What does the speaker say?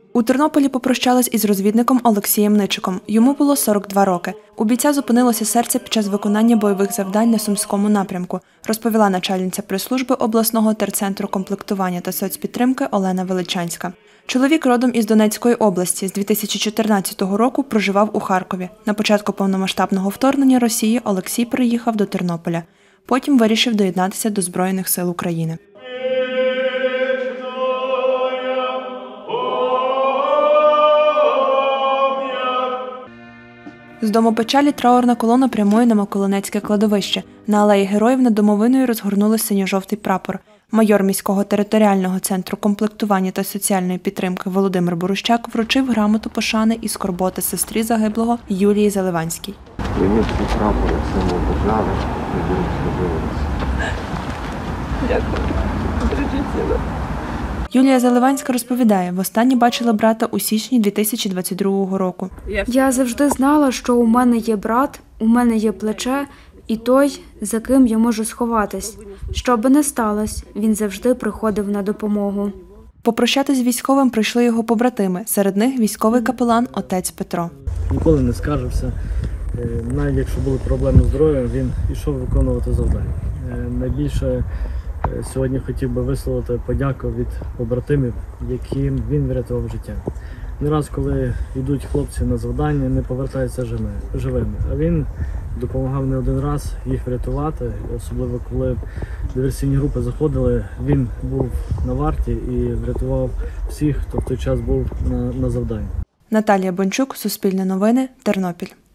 У Тернополі попрощались із розвідником Олексієм Ничиком. Йому було 42 роки. У бійця зупинилося серце під час виконання бойових завдань на Сумському напрямку, розповіла начальниця прес-служби обласного терцентру комплектування та соцпідтримки Олена Величанська. Чоловік родом із Донецької області, з 2014 року проживав у Харкові. На початку повномасштабного вторгнення Росії Олексій приїхав до Тернополя. Потім вирішив доєднатися до Збройних сил України. З Дому печалі траурна колона прямує на Миколинецьке кладовище. На алеї Героїв над домовиною розгорнули синьо-жовтий прапор. Майор міського територіального центру комплектування та соціальної підтримки Володимир Борущак вручив грамоту пошани і скорботи сестрі загиблого Юлії Заливанській. Прийміть цей прапор як символ держави, Дякую. Бережіть себе. Юлія Заливанська розповідає, востаннє бачила брата у січні 2022 року. Я завжди знала, що у мене є брат, у мене є плече і той, за ким я можу сховатись. Що би не сталося, він завжди приходив на допомогу. Попрощатись з військовим прийшли його побратими. Серед них військовий капелан отець Петро. Ніколи не скаржився. Навіть якщо були проблеми з здоров'ям, він йшов виконувати завдання. Найбільше сьогодні хотів би висловити подяку від побратимів, яким він врятував життя. Не раз, коли йдуть хлопці на завдання, не повертаються живими. А він допомагав не один раз їх врятувати, особливо коли диверсійні групи заходили, він був на варті і врятував всіх, хто в той час був на завданні. Наталія Бончук, Суспільне новини, Тернопіль.